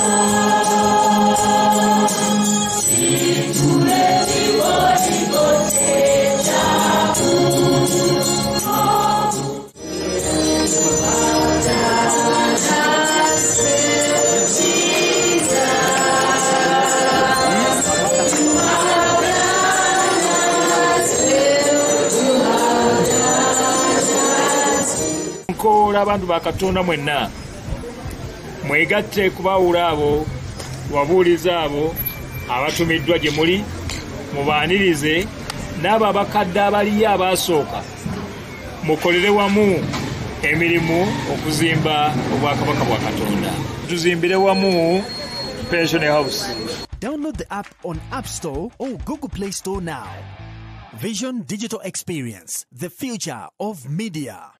Abantu bakatonda mwenna mwegatte kubawula abo wabuuliza abo abatumiddwa gye muli mubaanirize n'abo abakadde abaliyo abasooka mukolere wamu emirimu okuzimba obwakabaka bwa Katonda. Tuzimbire wamu Pension House. Download the app on App Store or Google Play Store now. Vision Digital Experience, the future of media.